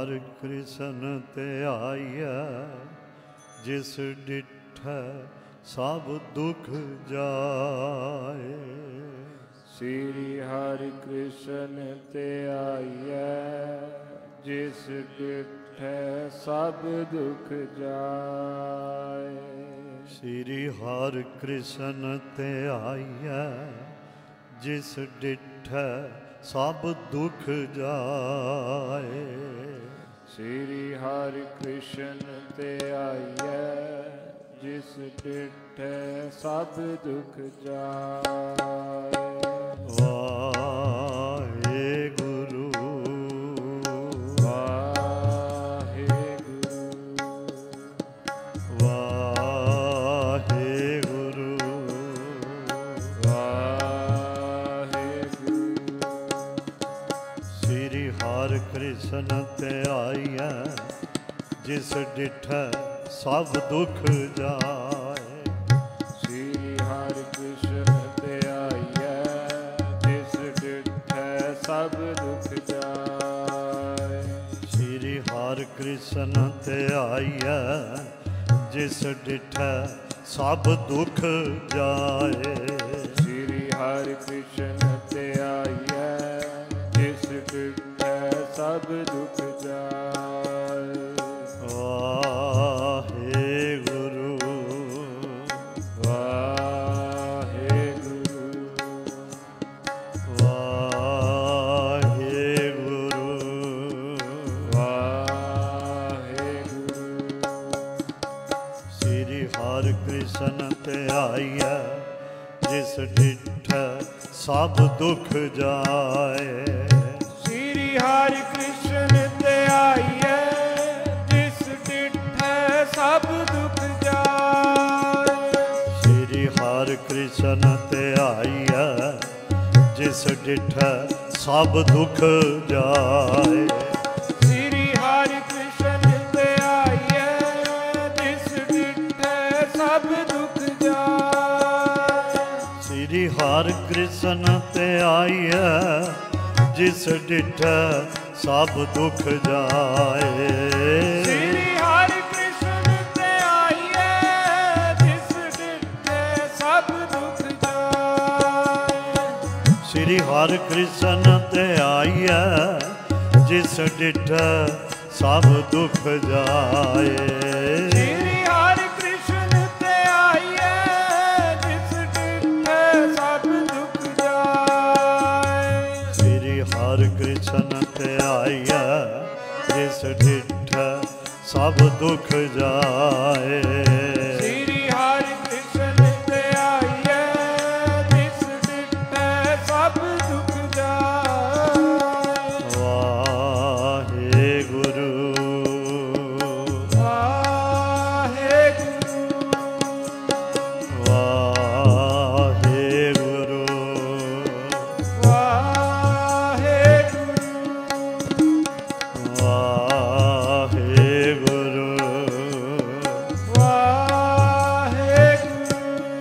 हर कृष्ण ध्याया जिस डिठै सब दुख जाए। श्री हरि कृष्ण ध्याया जिस डिठै सब दुख जाए। श्री हरि कृष्ण ध्याया जिस डिठै सब दुख जाए। श्री हरि कृष्ण ध्याया जिस डिठै सब दुख जाए। वाहे गुरु वाहे गुरु वाहे गुरु वाहे गुरु। श्री हरि कृष्ण ध्याया जिस डिठै सब दुख जाए। श्री हरि कृष्ण ध्याया जिस डिठै सब दुख जाए। श्री हरि कृष्ण ध्याया जिस डिठै सब दुख जाए। श्री हरि कृष्ण ध्याया जिस डिठै सब दुख जाए। वाहे गुरु वाहे गुरु वाहे गुरु वाहे गुरु। श्री हरि कृष्ण ध्याया जिस डिठै सब दुख जाए। श्री हरि कृष्ण ध्याया जिस डिठै सब दुख जाए। श्री हरि कृष्ण ध्याया जिस डिठै सब दुख जाए। श्री हरि कृष्ण ध्याया जिस डिठै सब दुख जाए। श्री हरि कृष्ण ध्याया जिस डिठै सब दुख जाए। श्री हरि कृष्ण ध्याया जिस डिठै सब दुख जाए। श्री हरि कृष्ण ध्याया जिस डिठै सब दुख जाए। श्री हरि कृष्ण ध्याया जिस डिठै सब दुख जाए। श्री हरि कृष्ण ध्याया जिस डिठै सब दुख जाए। श्री हरि कृष्ण ध्याया जिस डिठै सब दुख जाए। वाहे गुरु वाहे गुरु वाहे गुरु वाहे गुरु वाहे गुरु वाहे गुरु।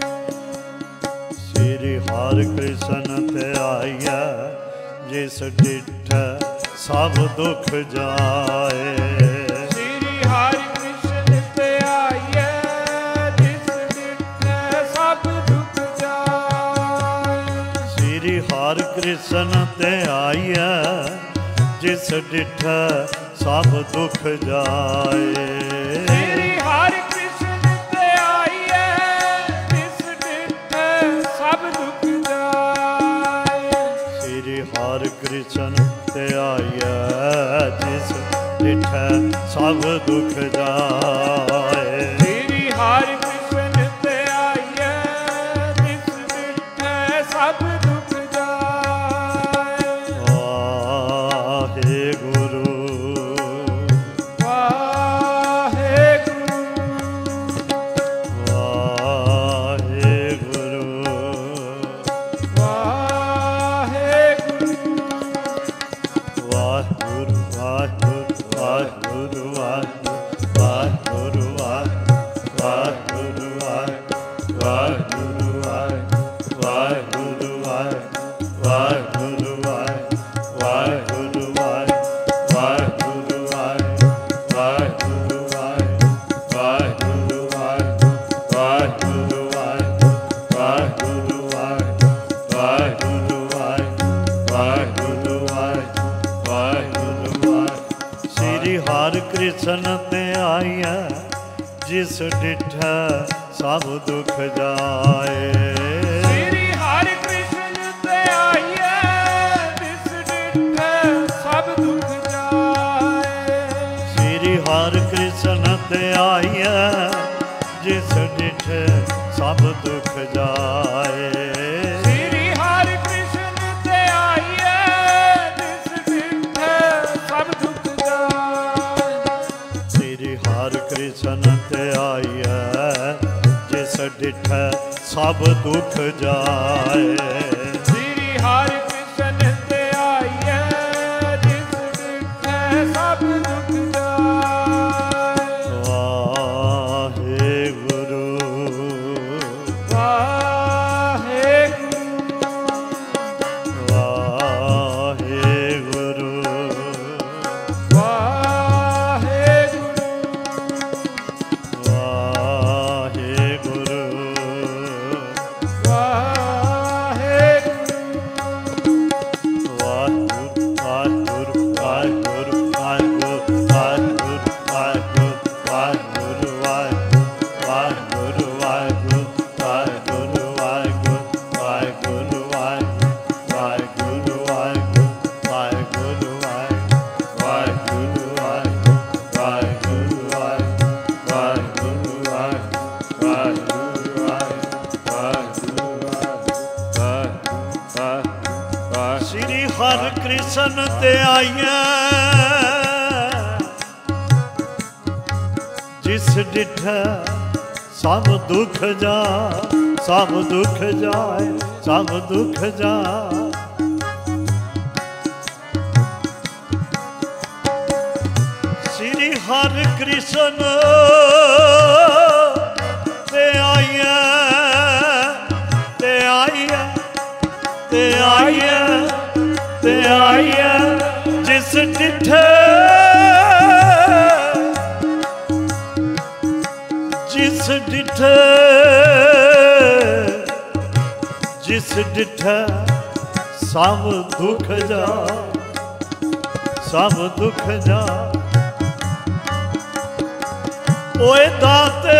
श्री हरि कृष्ण ध्याया जिस डिठै सब दुख जाए। श्री हरि कृष्ण ध्याया जिस डिठै सब दुख जाए। श्री हरि कृष्ण ध्याया जिस डिठै सब दुख जाए। श्री हरि कृष्ण ध्याया जिस डिठै सब दुख जाए। श्री हरि कृष्ण ध्याया जिस डिठै सब दुख जाए। श्री हरि कृष्ण ध्याया जिस डिठै सब दुख जाए। वाहे गुरु वाहे गुरु वाहे गुरु वाहे गुरु वाहिगुरु वाहिगुरु वाहिगुरु वाहिगुरु कृष्ण ते आईया जिस डिठा सब दुख जाए। श्री हरि कृष्ण ते आईया जिस डिठा सब दुख जाए। श्री हरि कृष्ण ते आईया जिस डिठा सब दुख जाए। श्री हरि कृष्ण ते आईया जिस डिठा सब दुख जाए। श्री हरि कृष्ण ते आईया जिस डिठा सब दुख जाए। श्री हरि कृष्ण ते आईया जिस डिठा सब दुख जाए। वाहे गुरु वाहे गुरु वाहे गुरु वाहे श्री हरि कृष्ण ते आईया जिस डिठा सब दुख जा सब दुख जाए सब दुख जा। श्री हरि कृष्ण ते आईया ते आईया ते आईया ते आईया जिस डिठे जिस डिठे जिस डिठे सब दुख जा सब दुख जा। ओए दाते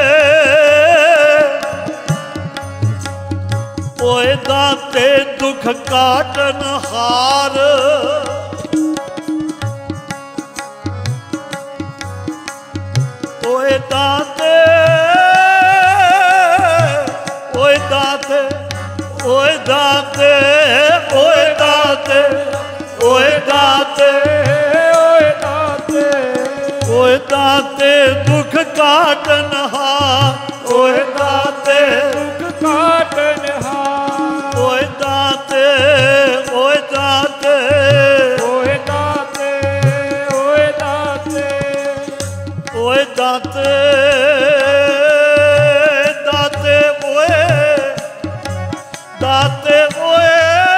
ओए दाते दुख काटन हार। ओए दाते ओए दाते ओए दाते ओए दाते ओए दाते ओए दाते ओए दाते दुख काटन हार। ओए दाते दुख काटन हार। ओए दाते ओए दाते ओए दाते ओए दाते ओए दाते दाते ओए दाते ओए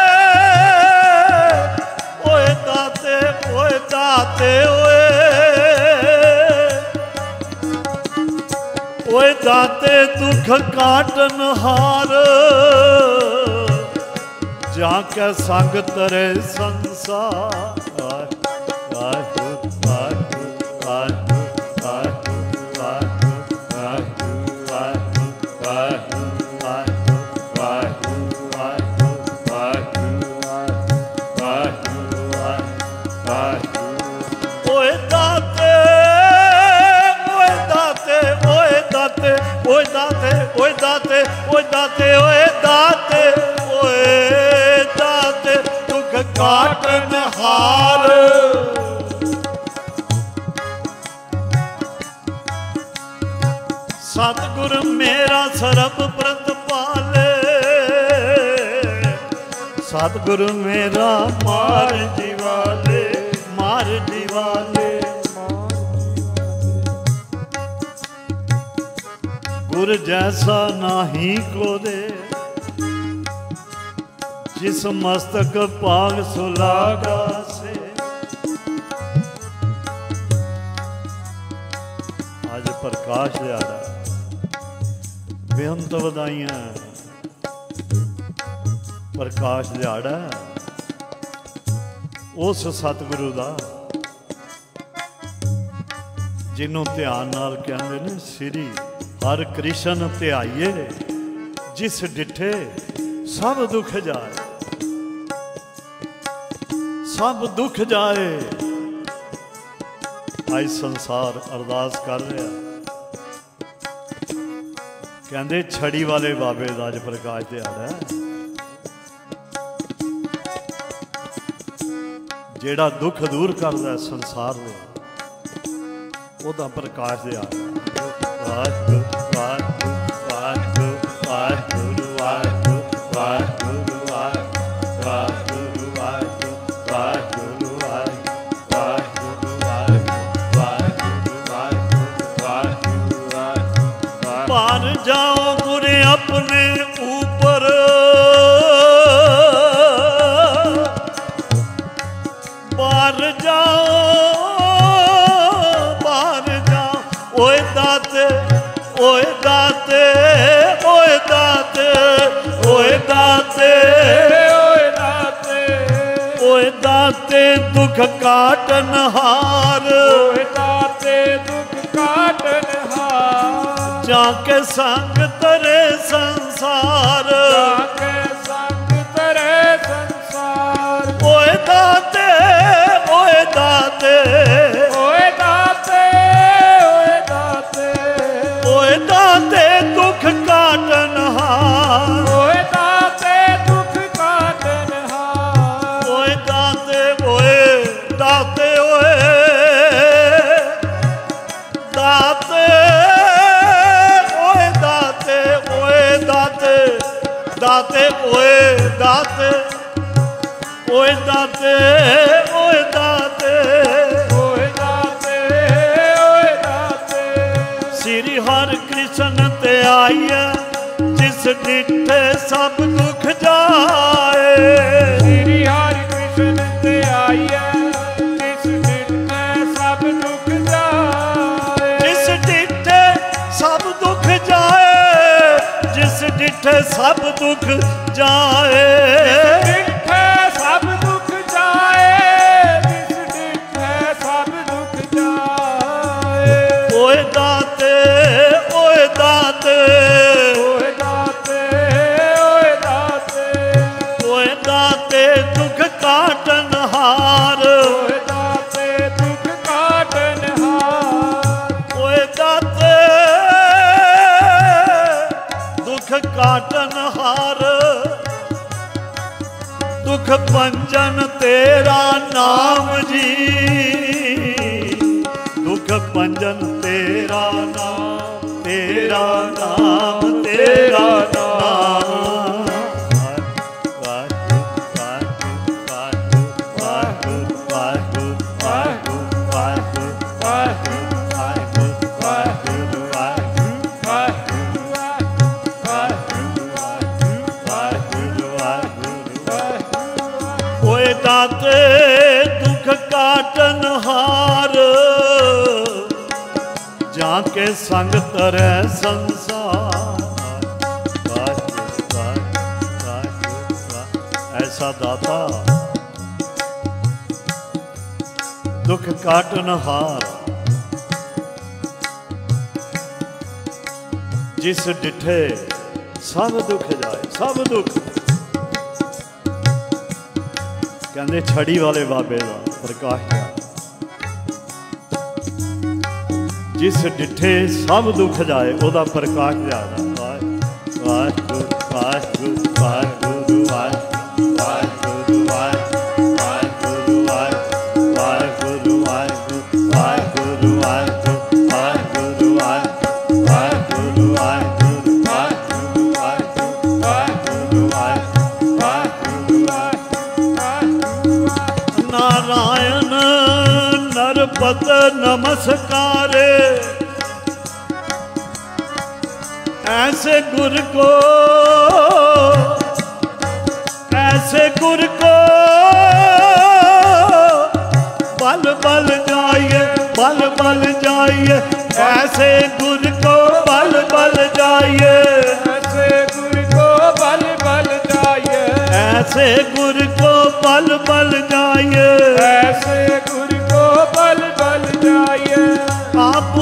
ओए दाते ओए दाते ओए ओए दाते दुख काटन हार। जाके संग तरे संसार। ओए दाते ओए दाते ओए दाते ओए दाते ओए दाते ओए दाते ओए दाते ओए दाते दुख काटन हार। सतगुर मेरा सरब प्रत पाले। सतगुर मेरा मार जीवाले मार जीवाले। गुर जैसा नाही को दे जिस मस्तक पाग सुलागा से। आज प्रकाश दिहाड़ा बेअंत वधाइयां। प्रकाश दिहाड़ा उस सतगुरु दा जिन्हों ध्यान नाल कहते ने श्री हर कृष्ण ध्याइए जिस डिठे सब दुख जाए, सब दुख जाए। आज संसार अरदास कर रहा, कहते छड़ी वाले बाबे का अज प्रकाश दिहाड़ा है, जेड़ा दुख दूर करता संसार में, ओदा प्रकाश दिहाड़ा। वाहिगुरू वाहिगुरू वाहिगुरू वाहिगुरू वाहिगुरू वाहिगुरू वाहिगुरू वाहिगुरू वाहिगुरू वाहिगुरू। पार जाओ गुरे अपने ऊपर, पार जाओ ओए दाते ओए दाते ओए दाते ओए दाते ओए दाते ओए दाते दुख काटन हार, ओए दाते दुख काटन हार। जाके संग तरे संसार, जाके संग तरे संसार। ओए दाते ओए दाते ओए दाते ओए दाते दुख काटन हार, ओए दाते दुख काटन हार। ओए दाते ओए दाते ओए दाते ओए दाते ओए दाते दाते ओए दाते ओए दाते ओए दाते ओए दाते ओए दाते। श्री हर कृष्ण ते आइए जिस डिठे सब दुख जाए, श्री हरि कृष्ण ते आइए जिस डिठे सब दुख जाए। जिस डिठे सब दुख जाए, जिस डिठे सब दुख जाए, डिठे सब दुख जाए, जिस डिठे सब दुख जाए। ओए दाते ओए दाते ओए दाते ओए दाते ओए दाते दुख काटन हार, ओए दाते दुख काटन हार। ओए दाते दुख काटन हार। दुख भंजन तेरा नाम जी, दुख भंजन तेरा नाम, तेरा नाम, तेरा नाम। ओए दाते दुख काटन हार, जाके संग तरे संसार। ऐसा दाता दुख काटन हार, जिस डिठे सब दुख जाए, सब दुख। कहते छड़ी वाले बाबे का प्रकाश, जिस डिठे सब दुख जाए ओदा प्रकाश ज्यादा। वाहिगुरू वाहिगुरू वाहिगुरू वाहिगुरू वाहिगुरू वाहिगुरू वाहिगुरू वाहिगुरू वाहिगुरू वाहिगुरू वाहिगुरू वाहिगुरू वाहिगुरू वाहिगुरू वाहिगुरू वाहिगुरू वाहिगुरू। नारायण नरपत नमस्कारे, ऐसे गुर को, ऐसे गुर को बल बल जाइए, बल बल जाइए, ऐसे गुर को बल बल जाइए, ऐसे गुर को बल बल जाइए, ऐसे गुर को बल बल जाइए, ऐसे गुर को बल बल जाइए। आप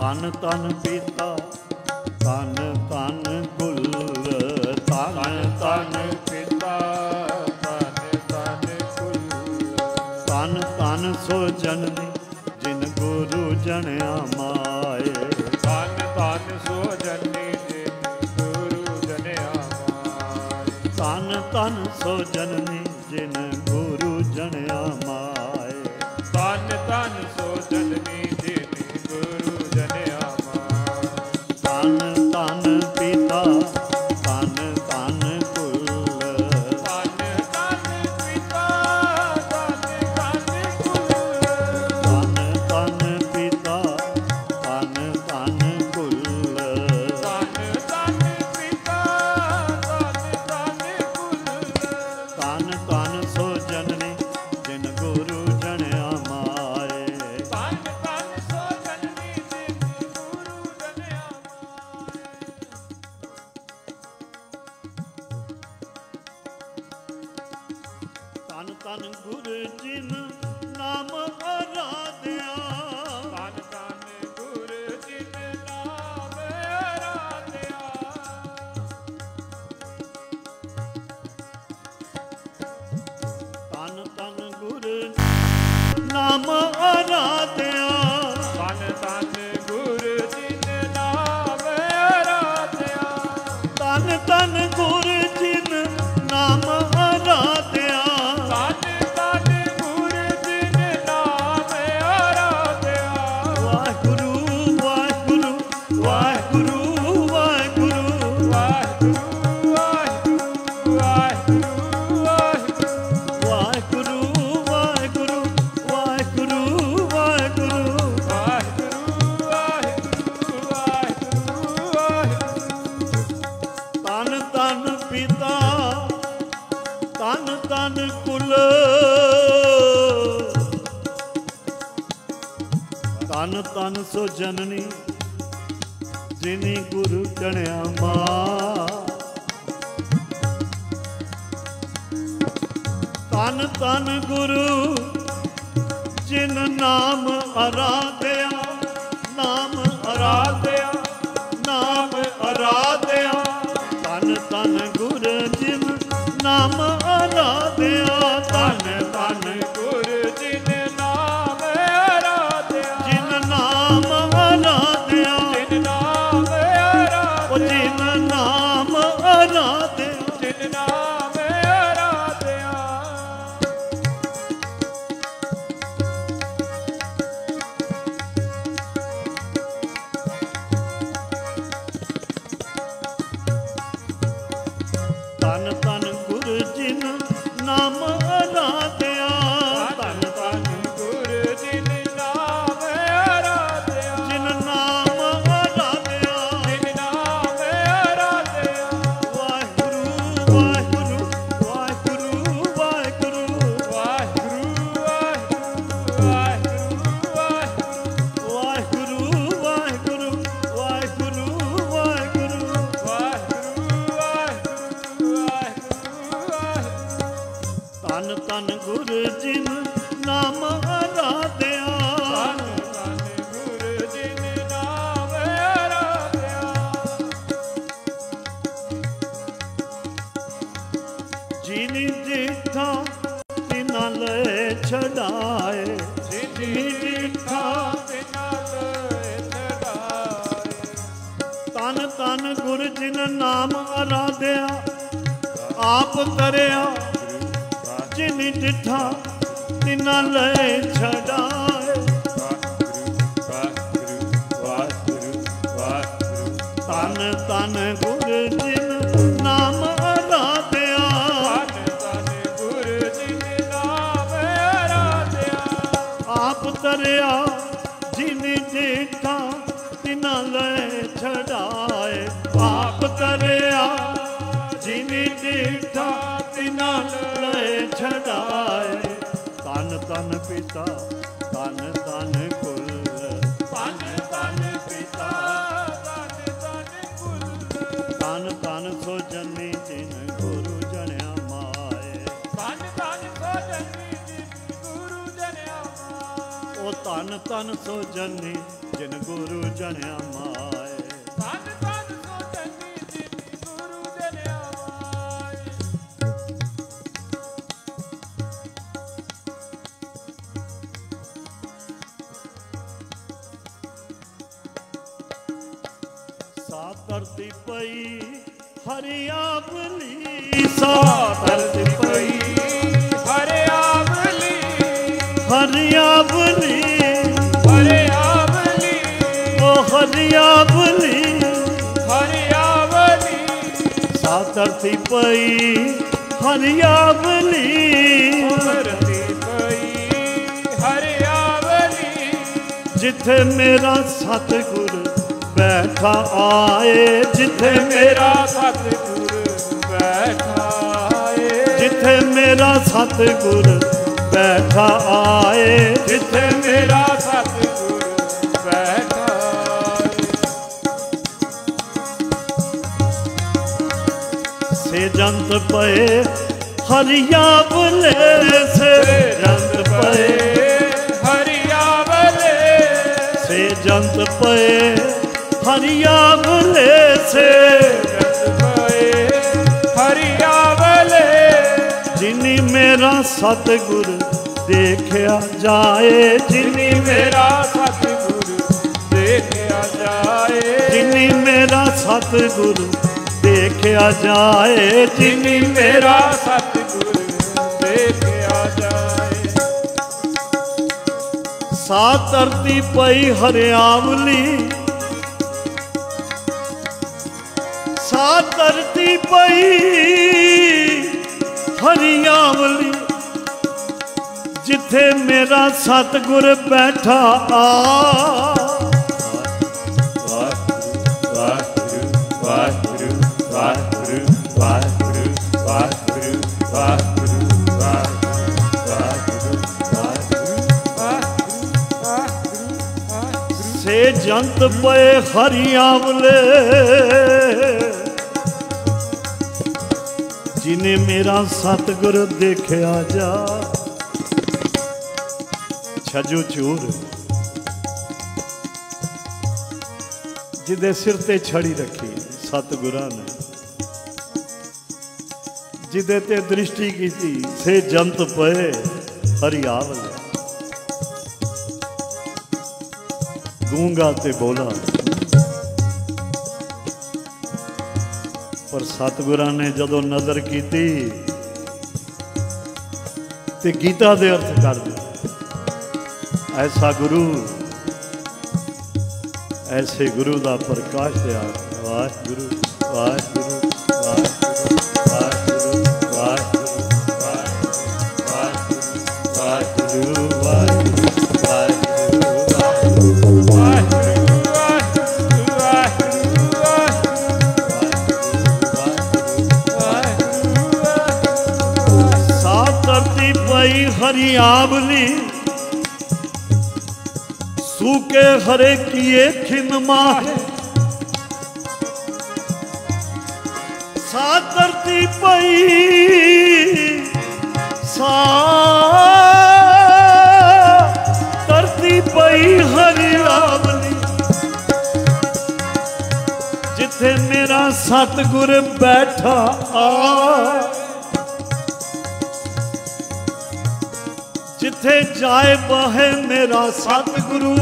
ਤਨ ਤਨ ਪੀਤਾ ਤਨ ਤਨ ਕੁਲ ਤਨ ਤਨ ਪਿਤਾ ਤਨ ਤਨ ਕੁਲ ਤਨ ਤਨ ਸੋ ਜਨਨੀ ਜਿਨ ਗੁਰੂ ਜਣਿਆ ਮਾਏ ਤਨ ਤਨ ਸੋ ਜਨਨੀ ਜਿਨ ਗੁਰੂ ਜਨਿਆ ਮਾਏ ਤਨ ਤਨ ਸੋ ਜਨਨੀ ਜਿਨ ਗੁਰੂ ਜਣਿਆ ਮਾਏ ਤਨ ਤਨ ਸੋ ਜਨਨੀ ਜਿਨ ਗੁਰੂ ਜਨਿਆ ਮਾਏ ਤਨ ਤਨ ਪਿਤਾ ਤਨ ਤਨ ਕੁਲ ਤਨ ਤਨ ਪਿਤਾ ਤਨ ਤਨ ਕੁਲ ਤਨ ਤਨ ਪਿਤਾ ਤਨ ਤਨ ਕੁਲ ਤਨ ਤਨ ਪਿਤਾ ਤਨ ਤਨ ਕੁਲ ਤਨ ਤਨ ਸੋ ਜਨਨੀ ਜਿਨ ਗੁਰੂ ਜਣਿਆ ਮਾਏ ਤਨ ਤਨ ਸੋ ਜਨਨੀ ਜਿਨ ਗੁਰੂ ਜਨਿਆ ਤਨ ਤਨ ਗੁਰ ਜਿਨ ਨਾਮ ਆਰਾਧਿਆ ਤਨ ਤਨ ਗੁਰ ਜਿਨ ਨਾਮ ਆਰਾਧਿਆ ਤਨ ਤਨ ਗੁਰ ਨਾਮ ਆਰਾਧਿਆ ਤਨ ਤਨ ਗੁਰ ਜਿਨ ਨਾਮ ਆਰਾਧਿਆ ਤਨ ਤਨ ਗੁਰ ਜਿਨ ਨਾਮ ਆਰਾਧਿਆ ਤਨ ਤਨ ਗੁਰ ਜਿਨ ਨਾਮ ਆਰਾਧਿਆ ਵਾਹਿਗੁਰੂ ਵਾਹਿਗੁਰੂ ਵਾਹਿਗੁਰੂ ਵਾਹਿਗੁਰੂ ਵਾਹਿਗੁਰੂ ਵਾਹਿਗੁਰੂ ਵਾਹਿਗੁਰੂ ਵਾਹਿਗੁਰੂ ਵਾਹਿਗੁਰੂ ਵਾਹਿਗੁਰੂ ਵਾਹਿਗੁਰੂ ਵਾਹਿਗੁਰੂ ਤਨ ਤਨ ਪਿਤਾ ਤਨ ਤਨ ਕੁਲ ਤਨ ਤਨ ਸੋ ਜਨਨੀ ਜਿਨੀ ਗੁਰੂ ਜਣਿਆ ਮਾਂ ਤਨ ਤਨ ਗੁਰੂ ਜਿਨ ਨਾਮ ਆਰਾਧਿਆ ਨਾਮ ਆਰਾਧਿਆ ਨਾਮ ਆਰਾਧਿਆ ਤਨ ਤਨ ਗੁਰ ਜਿਨ ਨਾਮ ਆਰਾਧਿਆ ਤਨ ਤਨ ਗੁਰ ਜਿਨ ਨਾਮ ਆਰਾਧਿਆ ਜਿਨ ਨਾਮ ਆਰਾਧਿਆ ਜਿਨ ਨਾਮ ਆਰਾਧਿਆ ਉਹ ਜਿਨ ਨਾਮ ਆਰਾਧਿਆ ਜਿਨ ਨਾਮ ਆਰਾਧਿਆ ਤਨ ਤਨ ਗੁਰ ਜਿਨ ਨਾਮ ਆਰਾਧਿਆ ਤਨ ਤਨ ਗੁਰ ਜਿਨ ਨਾਮ ਆਰਾਧਿਆ ਜਿਨ ਨਾਮ ਆਰਾਧਿਆ ਜਿਨ ਨਾਮ ਆਰਾਧਿਆ ਵਾਹਿਗੁਰੂ ਵਾਹਿਗੁਰੂ ਵਾਹਿਗੁਰੂ ਵਾਹਿਗੁਰੂ ਵਾਹਿਗੁਰੂ ਵਾਹਿਗੁਰੂ ਵਾਹਿਗੁਰੂ ਵਾਹਿਗੁਰੂ ਵਾਹਿਗੁਰੂ ਵਾਹਿਗੁਰੂ ਵਾਹਿਗੁਰੂ ਤਨ ਤਨ ਗੁਰ ਜਿਨ ਨਾਮ ਆਰਾਧਿਆ ਤਨ ਗੁਰ ਜਿਨ ਨਾਮ ਆਰਾਧਿਆ ਜਿਨੀ ਜਿਠਾ ਤਿਨਾ ਲੈ ਛਡਾਏ ਜਿਨੀ ਜਿਠਾ ਤਨ ਤਨ ਗੁਰ ਜਿਨ ਨਾਮ ਆਰਾਧਿਆ ਆਪ ਤਰਿਆ ਜਿਨੀ ਡਿਠਾ ਤਿਨਾ ਲੈ ਛਡਾਏ ਤਨ ਤਨ ਗੁਰ ਜਿਨ ਨਾਮ ਆਰਾਧਿਆ ਆਪ ਤਰਿਆ ਜਿਨੀ ਡਿਠਾ ਤਿਨਾ ਲੈ ਛਡਾਏ ਆਪ ਤਰਿਆ ਜਿਨੀ ਡਿਠਾ ਤਿਨਾ ਲੈ ਛਡਾਏ ਤਨ ਤਨ ਪਿਤਾ ਤਨ ਤਨ ਕੁਲ ਤਨ ਤਨ ਪਿਤਾ ਤਨ ਤਨ ਸੋ ਜਨੀ ਜਿਨ ਗੁਰੂ ਜਣਿਆ ਮਾਏ ਉਹ ਤਨ ਤਨ ਸੋ ਜਨੀ ਜਿਨ ਗੁਰੂ ਜਣਿਆ ਮਾਏ। ਧੰਨ ਧੰਨ ਸੋ ਚੰਗੀ ਜਿਨ ਗੁਰੂ ਜਨਿਆ ਮਾਏ। ਸਾ ਧਰਤੀ ਪਈ ਹਰਿਆਵਲੀ, ਸਾ ਧਰਤੀ ਪਈ ਹਰਿਆਵਲੀ, ਹਰਿਆਵਲੀ, ਹਰਿਆਵਲੀ, ਓ ਹਰਿਆਵਲੀ, ਹਰਿਆਵਲੀ। ਸਾ ਧਰਤੀ ਪਈ ਹਰਿਆਵਲੀ, ਧਰਤੀ ਪਈ ਹਰਿਆਵਲੀ, ਜਿੱਥੇ ਮੇਰਾ ਸਤਿਗੁਰ ਬੈਠਾ ਆਏ, ਜਿੱਥੇ ਮੇਰਾ ਸਤਿਗੁਰ ਬੈਠਾ ਏ। ਜਿੱਥੇ ਮੇਰਾ ਸਤਿਗੁਰ ਬੈਠਾ ਆਏ, ਜਿੱਥੇ ਮੇਰਾ ਸਤਿਗੁਰ ਬੈਠਾ ਏ। ਸੇ ਜੰਤ ਪਏ ਹਰਿਆਵਲੇ, ਸੇ ਜੰਤ ਪਏ, ਹਰਿਆਵਲੇ, ਸੇ ਜੰਤ ਪਏ ਹਰਿਆਵਲੇ, ਸੇ ਜੰਤ ਪਏ ਹਰਿਆਵਲੇ, ਜਿਨੀ ਮੇਰਾ ਸਤਿਗੁਰ ਦੇਖਿਆ ਜਾਏ, ਜਿਨੀ ਮੇਰਾ ਸਤਿਗੁਰ ਦੇਖਿਆ ਜਾਏ। ਜਿਨੀ ਮੇਰਾ ਸਤਿਗੁਰ ਦੇਖਿਆ ਜਾਏ, ਜਿਨੀ ਮੇਰਾ ਸਤਿਗੁਰ ਦੇਖਿਆ ਜਾਏ। ਸਾ ਧਰਤੀ ਪਈ ਹਰਿਆਵਲੀ, ਸਾ ਧਰਤੀ ਪਈ ਹਰਿਆਵਲੀ, ਜਿੱਥੇ ਮੇਰਾ ਸਤਿਗੁਰ ਬੈਠਾ ਆ। ਵਾਹਿਗੁਰੂ ਵਾਹਿਗੁਰੂ ਵਾਹਿਗੁਰੂ ਵਾਹਿਗੁਰੂ ਵਾਹਿਗੁਰੂ ਵਾਹਿਗੁਰੂ ਵਾਹਿਗੁਰੂ ਵਾਹਿਗੁਰੂ। ਸੇ ਜੰਤ ਪਏ ਹਰਿਆਵਲੇ, ਜਿਨੇ ਮੇਰਾ ਸਤਿਗੁਰ ਦੇਖਿਆ ਜਾ। ਛਜੂ ਚੂਰ ਜਿਹਦੇ ਸਿਰ ਤੇ ਛੜੀ ਰੱਖੀ ਸਤਿਗੁਰਾਂ ਨੇ, ਜਿਹਦੇ ਤੇ ਦ੍ਰਿਸ਼ਟੀ ਕੀਤੀ, ਸੇ ਜੰਤ ਪਏ ਹਰਿਆਵਲੇ। ਗੂੰਗਾ ਤੇ ਬੋਲਾ, ਪਰ ਸਤਿਗੁਰਾਂ ਨੇ ਜਦੋਂ ਨਜ਼ਰ ਕੀਤੀ ਤੇ ਗੀਤਾ ਦੇ ਅਰਥ ਕਰ ਦਿੱਤੇ। ਐਸਾ ਗੁਰੂ, ਐਸੇ ਗੁਰੂ ਦਾ ਪ੍ਰਕਾਸ਼ ਦਿਆ। ਵਾਹਿਗੁਰੂ ਵਾਹਿਗੁਰੂ ਵਾਹਿਗੁਰੂ ਵਾਹਿਗੁਰੂ ਵਾਹਿਗੁਰੂ ਵਾਹਿਗੁਰੂ ਸਾ ਧਰਤੀ ਪਈ ਹਰਿਆਵਲੀ, सूखे हरे किए खिन माहे। सा धरती पई, सा धरती पई हरियावली, जिथे मेरा सतगुर बैठा आ। जिथे जाए बहे मेरा सतगुरु,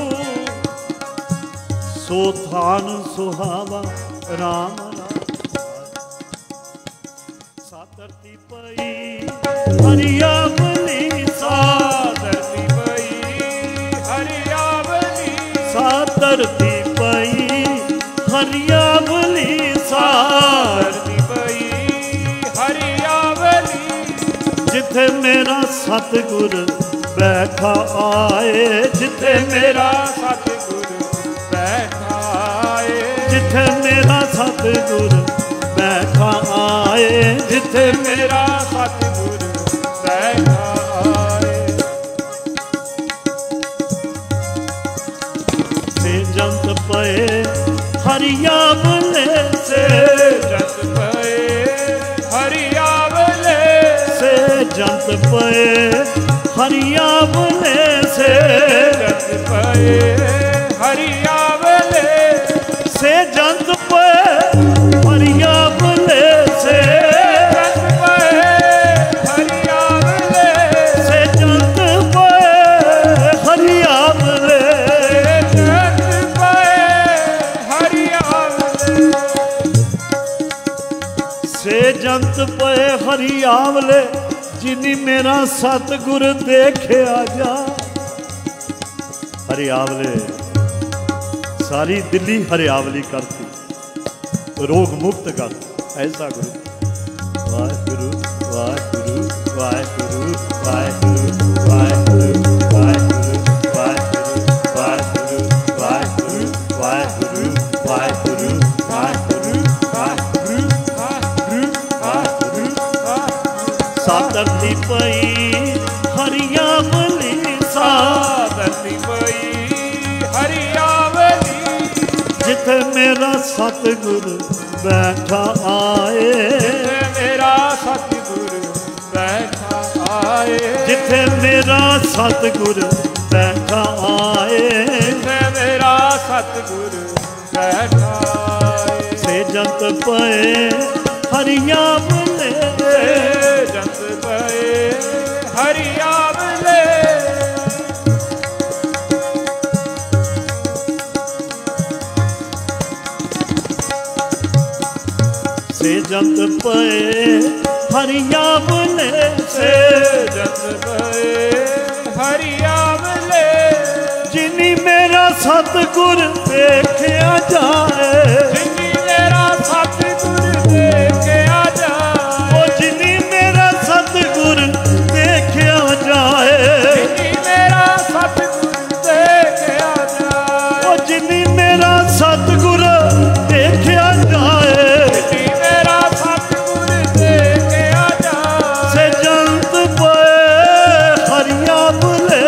सो थान सुहावा राम नाम। सा धरती पई हरियावली, सा धरती पई हरियावली, सा धरती पई हरियावली, सा धरती पई हरियावली, जिथे मेरा सतगुर बैठा आए। जिथे मेरा सतगुर बैठा आए, जिथे मेरा सतगुर बैठा आए। जिथे मेरा सतगुर बैठा आए। से जंत पए हरियावले, से जंत पए हरियावले, से जंत पए हरियावले, से जंत पए हरियावले, से जंत पे हरि आवले जिनी मेरा सतगुर देखे जा। हरि आवले सारी दिल्ली हरियावली करती, रोग मुक्त कर ऐसा गुरु। वाहिगुरु वाहिगुरु वाहिगुरु वाहिगुरु वाहिगुरु वाहिगुरु वाहिगुरु वाहिगुरु वाहिगुरु वाहिगुरु वाहिगुरु वाहिगुरु वाहिगुरु साधरती पई हरियावली साधरती पई हरियावली जिथे मेरा सतगुर बैठा आए। मेरा सतगुर बैठा आए। जिथे मेरा सतगुर बैठा आए। जिथे मेरा सतगुर बैठा आए। से जंत पे हरियावले जंत पे हरियावले से जंत पे हरियावले से जंत पे हरियावले जिनी मेरा सतगुर देखा जाए। जिनी मेरा सतगुर देखा जाए। ओ जिनी मेरा सतगुर देखा जाए। जिनी मेरा सतगुर देखा जाए। ओ जिनी मेरा सतगुर देखा जाए। से जंत पे हरियावले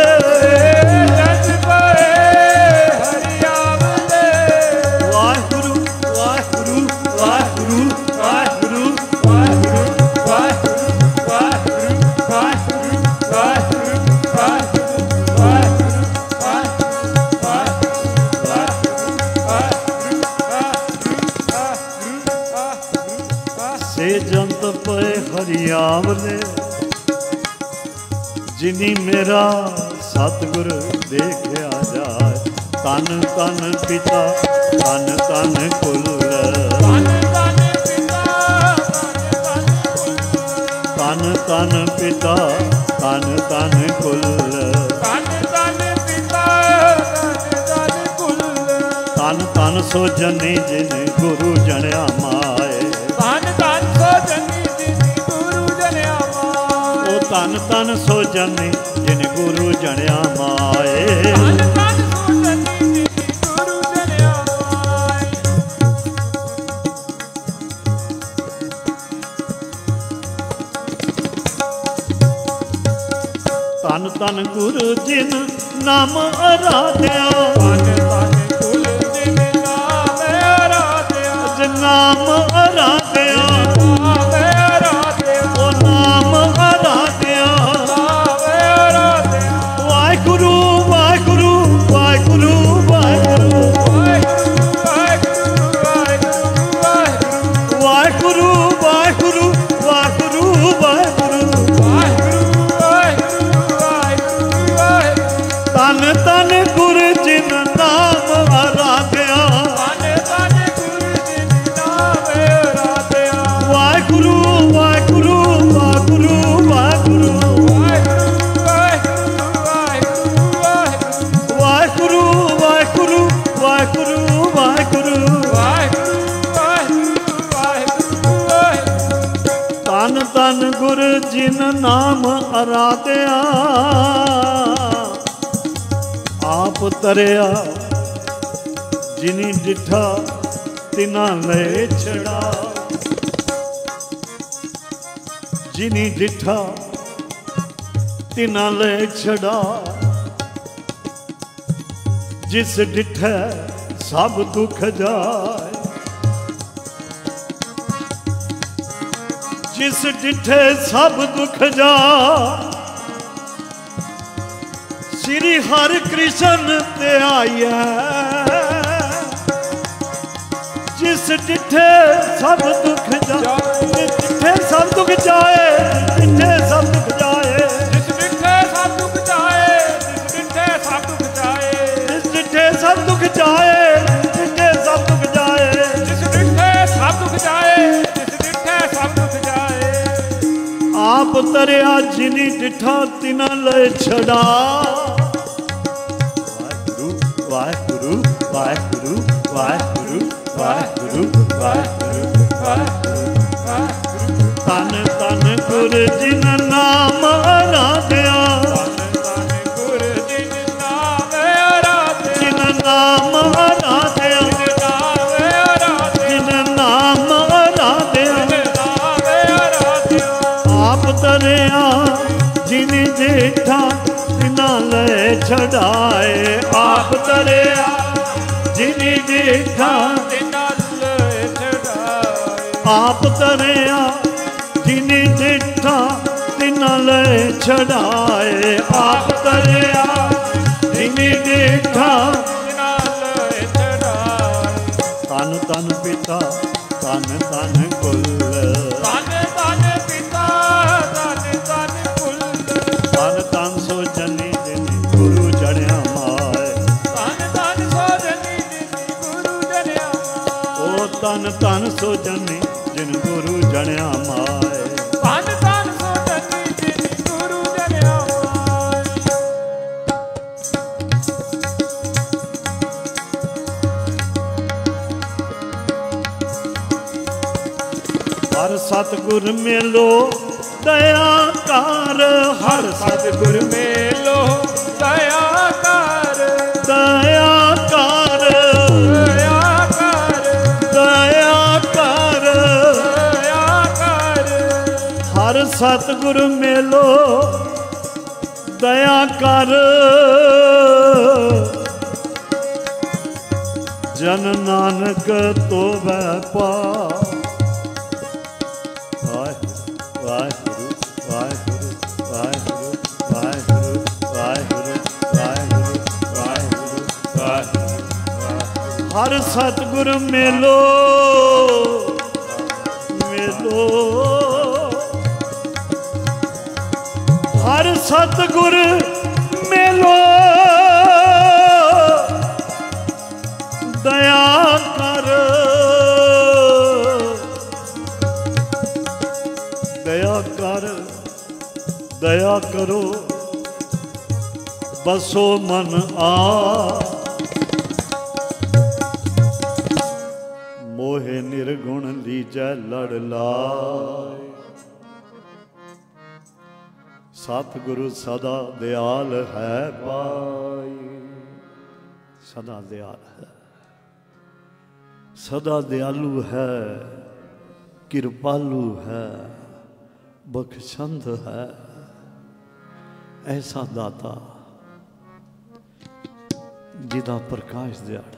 वाहिगुरु वाहिगुरु वाहिगुरु वाहिगुरु से जंत पे हरियावले जिनी मेरा सतगुर देखा जाए। तन तन पिता तन तन कुल तन तन पिता तन तन कुल तन तन सो जनी जिन गुरु जनिया माए। ओ तन तन सो जनी जिन गुरु जनिया माए। तन तन गुरु जिन नाम आराध्या। नाम आराध्या ओ नाम आराध्या। वाहिगुरु वाहिगुरु वाहिगुरु वाहिगुरु वाहिगुरु वाहिगुरु वाहिगुरु वाहिगुरु तन तन गुरु जिन नाम आराध्या। वाहिगुरु वाहिगुरु वाहिगुरु वाहिगुरु वाहिगुरु वाहिगुरु वाहिगुरु वाहिगुरु तन तन गुरु जिन नाम आराध्या। आप तरिया जिनी डिठा तिना ले छड़ा। जिनी डिठा तिना ले छड़ा। जिस डिठे सब दुख जाए। जिस डिठे सब दुख जाए। श्री हरि कृष्ण ते आइए। जिस डिठे सब दुख जाए। डिठे सब दुख जाए। डिठे सब दुख जाए। जिस डिठे सब दुख जाए। जिस डिठे सब दुख जाए। जिस डिठे सब दुख जाए। डिठे सब दुख जाए। जिस डिठे सब दुख जाए। जिस डिठे सब आप तरिया जिनी डिठा तिना ले छड़ा। वाहिगुरु वाहिगुरु वाहिगुरु वाहिगुरु वाहिगुरु वाहिगुरु। तन तन गुर जिन नाम आराध्या, गुर जिन नाम आराध्या, जिन नाम आराध्या, जिन नाम आराध्या। आप तरिया जिनी जेठा तिना ले छड़ाए। आप तरिया जिनी जेठा तिना ले छड़ाए। आप तरिया जिनी जेठा तिना ले छड़ाए। आप तरिया जिनी जेठा तिना ले छड़ाए। तन तन पिता तन तन कुल, तन तन पिता तन तन कुल, तन तन सो जनी जिनी गुरु जड़िया माए। तन तन सो जनी जिनी गुरु जनिया माए। ओ तन तन सो जनी जिन गुरु जड़िया माए। तन तन सो जनी जिनी गुरु जनिया माए। हर सतगुर मेलो दया कर, हर सतगुर मेलो दया कर, दया कर, दया कर, दया कर। दया कर। हर सतगुर मेलो दया कर। जन नानक तो वह पा। वाहिगुरु वाहिगुरु वाहिगुरु वाहिगुरु वाहिगुरु वाहिगुरु वाहिगुरु वाहिगुरु। हर सतगुर मेलो मेलो, हर सतगुर मेलो दया कर। दया कर दया करो बसो मन आ। मोहे निर्गुण लीजै लड़ लाए। सतगुरु सदा दयाल है पाई। सदा दयाल है, सदा दयालु है, कृपालु है, बख्शंद है। ऐसा दाता जिदा प्रकाश दिहाड़ा।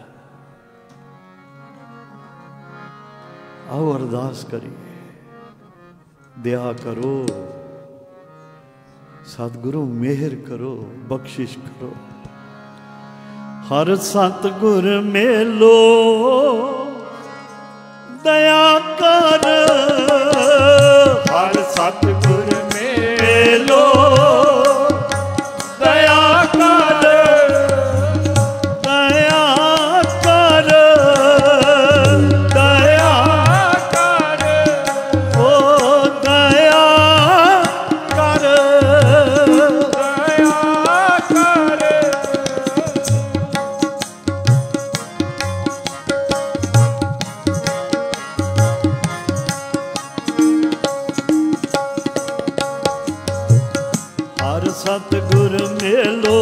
आओ अरदास करिए, दया करो सतगुरु, मेहर करो, बख्शिश करो। हर सतगुर मेलो दया कर। हर सतगुर मेलो दया कर। दया कर दया कर। ओ दया कर दया कर। हर सतगुर मेलो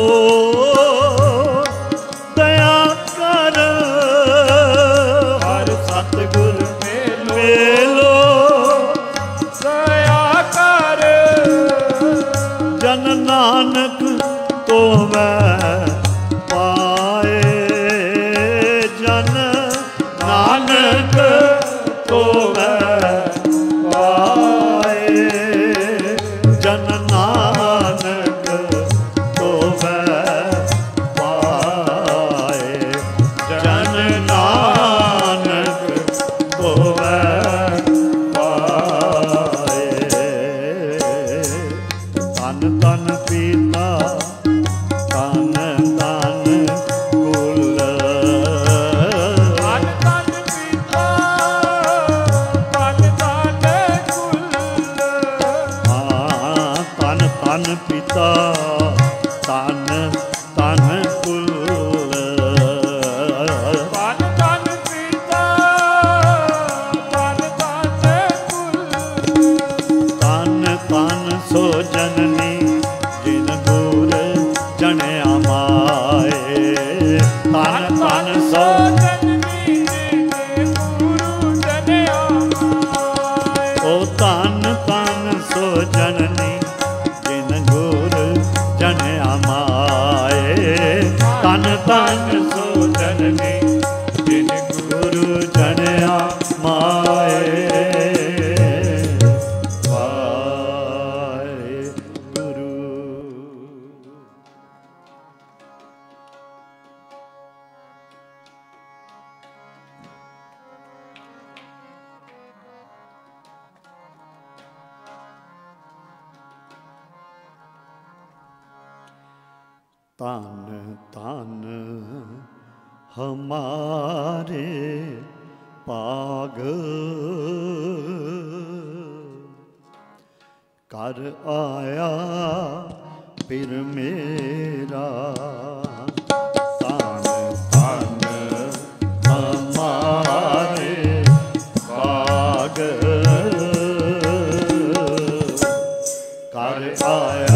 दया कर। हर सतगुर मेलो दया कर। जन नानक तो मैं पाए। जन नानक तो मैं पाए। जन नानक तो मैं पाए। जन नानक तो मैं पाए। तन तन पिता तन धन सो जननी जिन गुरु जनिया माए वाहे गुरु। तान तान हमारे पाग कर आया फिर मेरा। तान तान हमारे पाग कर आया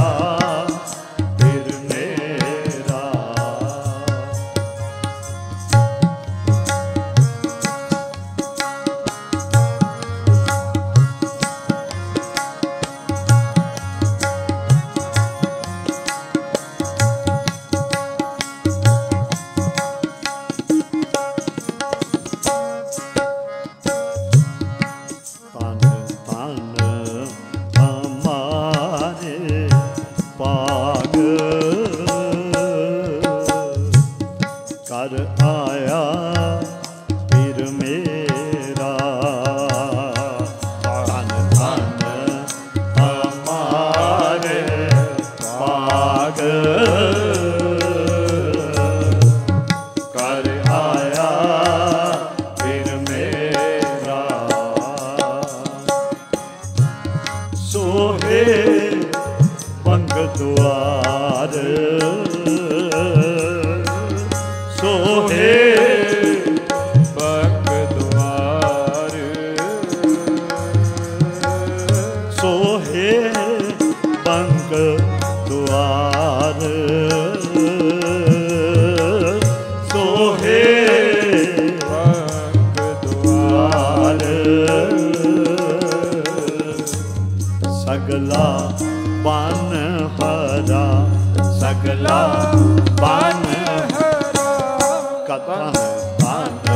सगला बन हरा सगला बन हरा कथन बन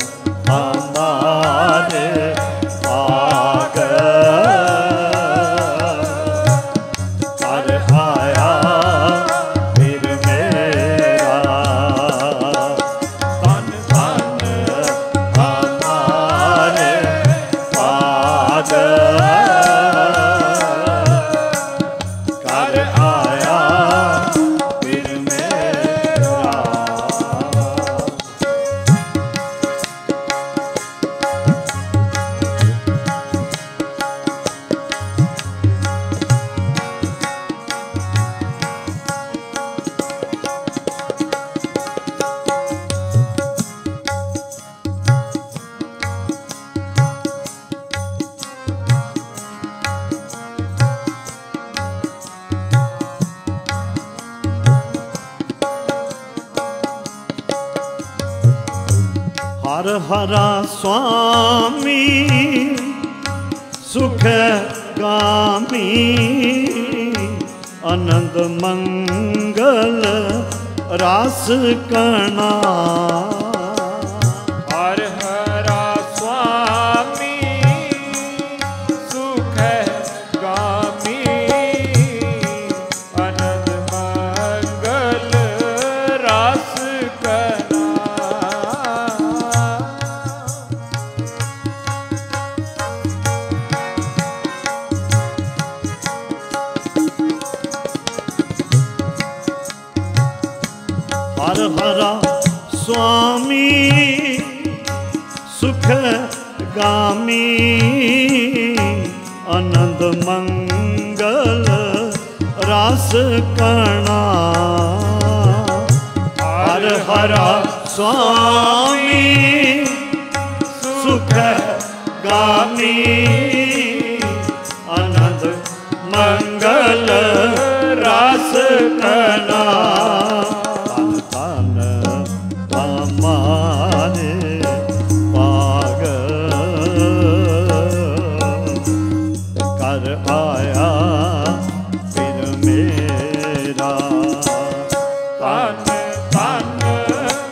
हमारे पाग कर आया फिर मेरा। तन तन हमारे पाग हर हरा स्वामी सुख गामी आनंद मंगल रास कणा। हर हरा स्वामी सुख गामी आनंद मंगल रास कणा। हर हरा स्वामी सुख गामी आनंद मंगल रास कणा। हर हरा स्वामी सुख गामी आनंद मंगल रास कणा। आया फिर मेरा। तन तन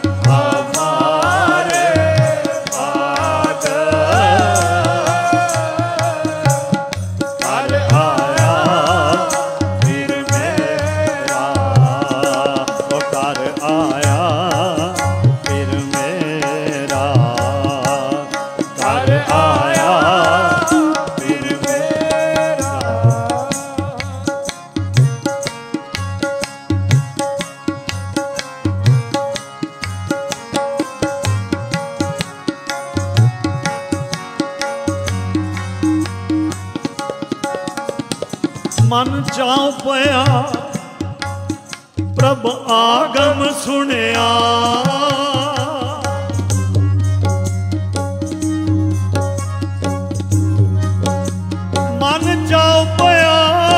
मन चाओ पया प्रभ आगम सुनिया मन चाओ पया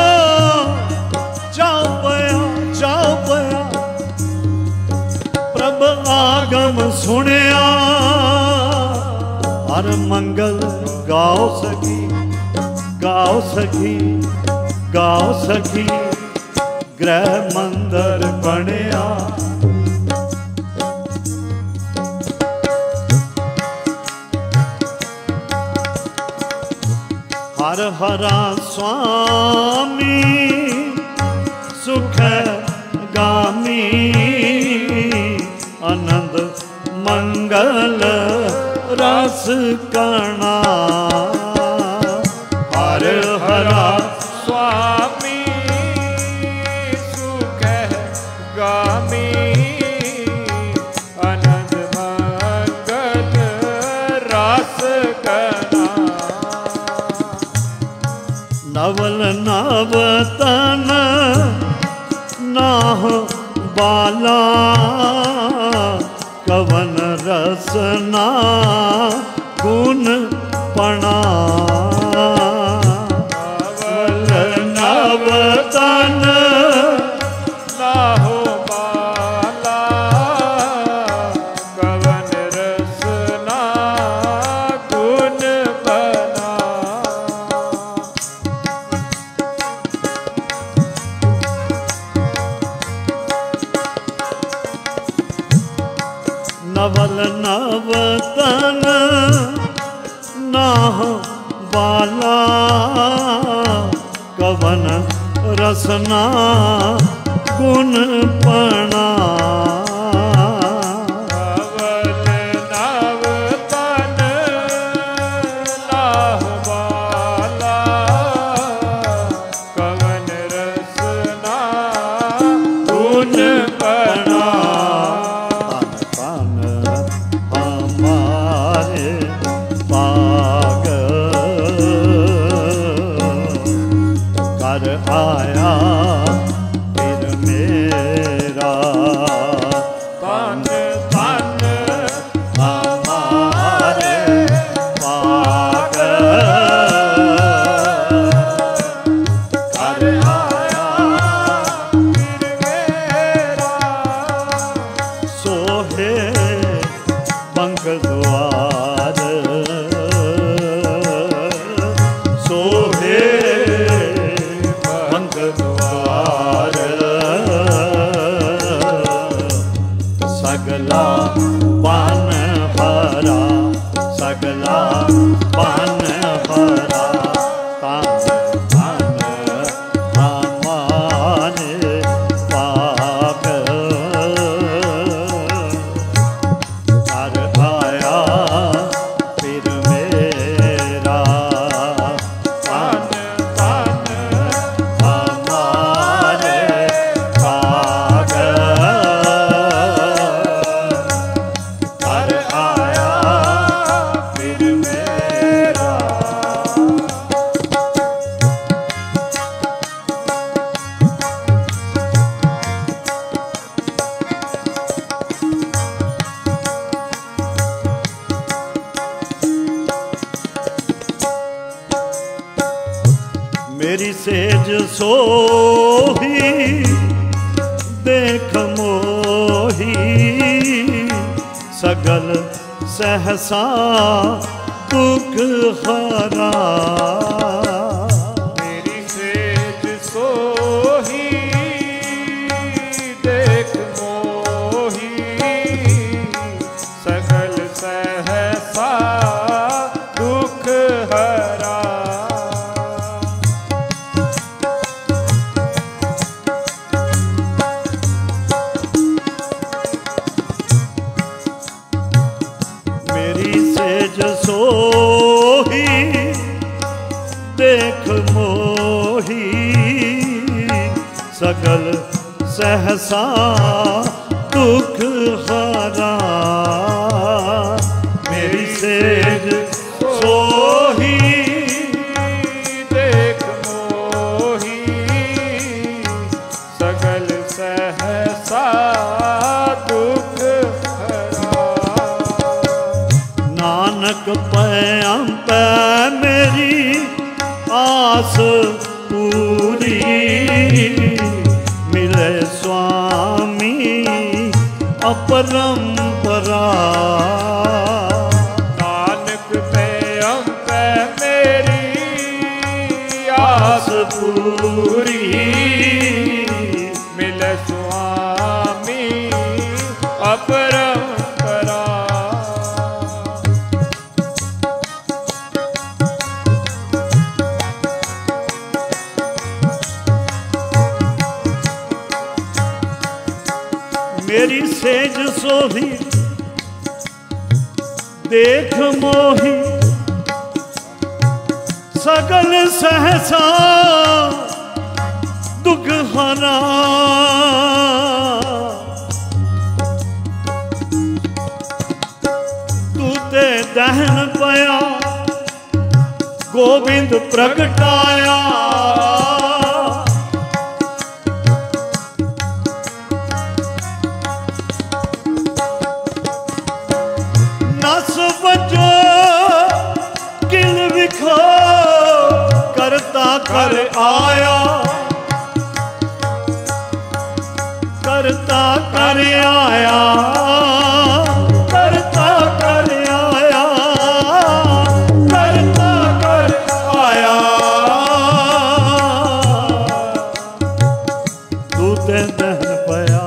प्रभ आगम सुनिया हर मंगल गाओ सखी गाओ सखी गाओ सखी गृह मंदिर बनिया हर हरा स्वामी सुख गामी आनंद मंगल रस कणा हर हरा स्वामी सुख गामी आनंद मंगल रस कणा नवल नवतन नाह बाला कवन रसना गुण पणा नवल नवतन नाहो बाला कवन रसना गुण बना नवल नवतन नाह बाला कवन रसना गुण पणा नवल नवतन नाह बाला कवन रसना गुण बना हमारे पाग कर आया फिर मेरा तन तन हमारे पाग कर आया फिर मेरा सोहे बंग द्वार सोहे बंग द्वार सगला पान भरा सगला पान भरा तान तान हमारे पाग कर आया फिर मेरा तन तन हमारे पाग कर आया फिर मेरा मेरी सेज सोही देख मोही सगल सहसा दुख हरा मेरी सेज सोही देख मोही सकल सहसा दुख हरा मेरी सेज सोही देख मोही सकल सहसा दुख हरा मेरी सेज सोही देख मोही आस पूरी मिले स्वामी अपरंपरा। नानक पे अंत मेरी आस पूरी मिले स्वामी अपरंपरा। मेरी सेज सोही देख मोही सगल सहसा दुख हरा। तू ते दहन पया गोविंद प्रगटाया। नस बजो किल विखो करता कर आया। करता कर आया। करता कर आया। करता कर आया। तू ते दहन पया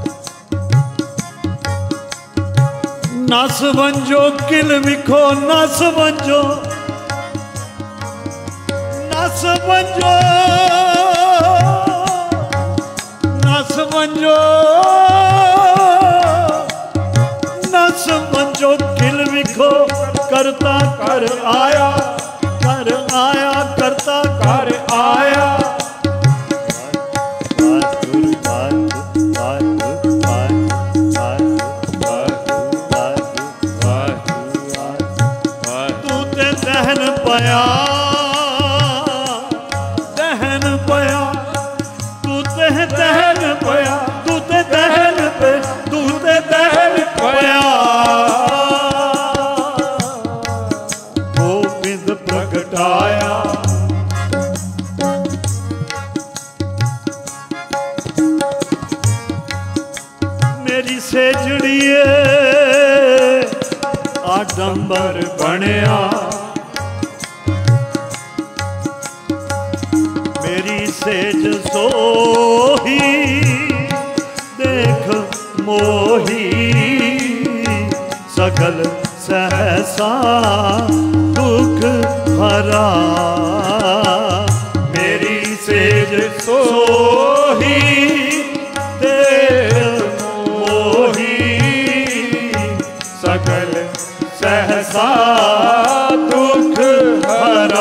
नस बंजो किल विखो। नस बंजो नस बंजो नस बंजो नस बंजो किल विखो करता कर आया। कर आया करता कर आया। दहन पया दहन पया तू ते दहन पया। तू ते दहन पे तू ते दहन पया। गोविंद प्रगटाया। मेरी सेजड़िए आडंबर बनया। मेरी सेज सोही देख मोही सगल सहसा दुख हरा। मेरी सेज सोही देख मोही सगल सहसा दुख हरा।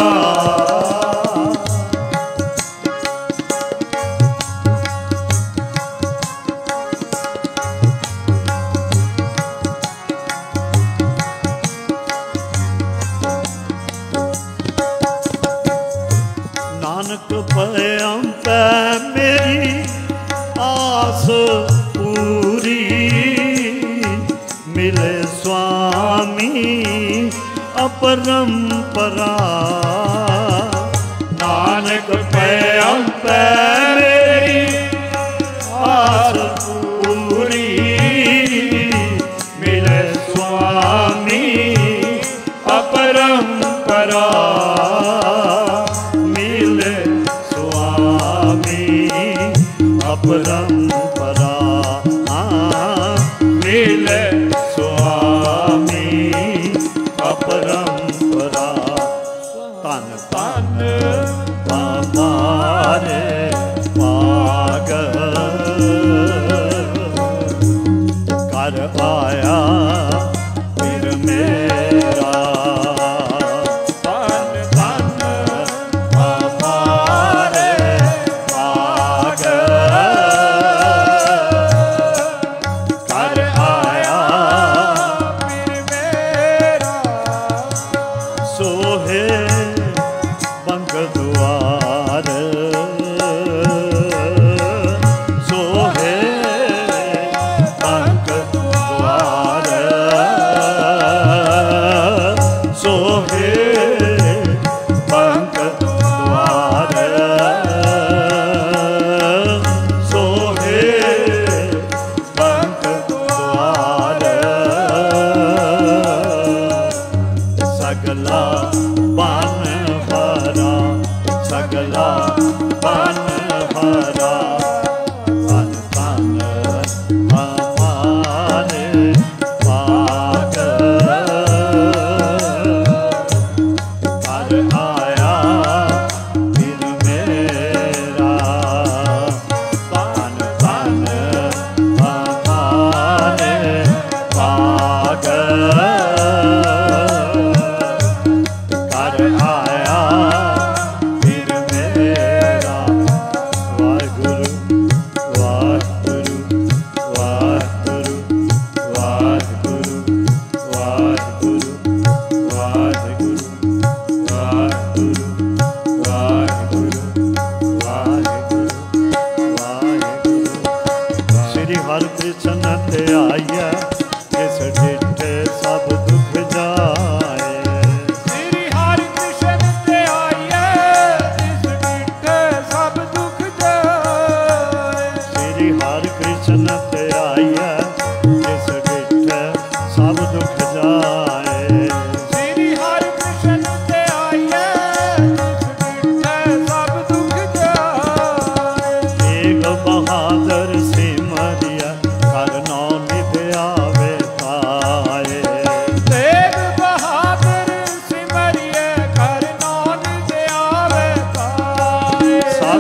नानक पयम पे मेरी आस पूरी मिले स्वामी अपरंपरा। नानक पयम पे मेरी आस पूरी मिले स्वामी अपरंपरा। अपरंपरा मिले स्वामी अपरंपरा। तन तन हमारे पाग कर आया फिर मेरा। सोहे बंग द्वार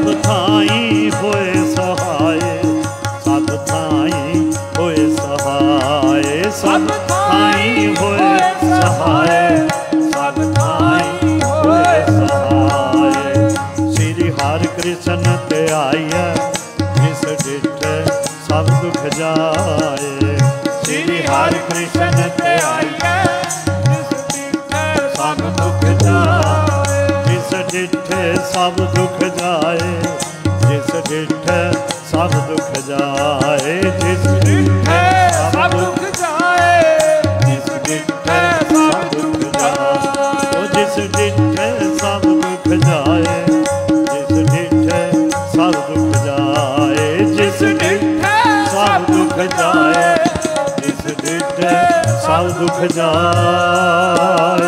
सब थाई होए सहाय, सब थाई होए सहाय, सब थाई होए सहाय, सब थाई होए सहाय। श्री हरि कृष्ण ते आइए, जिस डिठे सब दुख जाए। श्री हरि कृष्ण ते आइए, सब दुख जाए। जिस डिठे सब दुख जाए, जिस डिठे सब दुख जाए, जिस डिठे सब दुख जाए, जिस डिठे सब दुख जाए। ओ जिस डिठे सब दुख जाए, जिस डिठे सब दुख जाए, जिस डिठे सब दुख जाए, जिस डिठे सब दुख जाए।